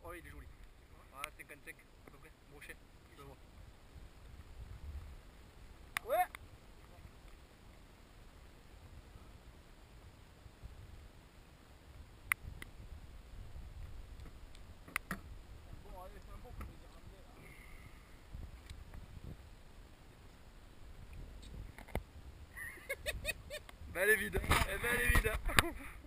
Oh, il est joli. Ah, 55 à peu près, brochet. Je le vois. Ouais. Bon, allez, c'est un bon pour les Irlandais là. Ben, elle est vide. Eh ben, elle est vide.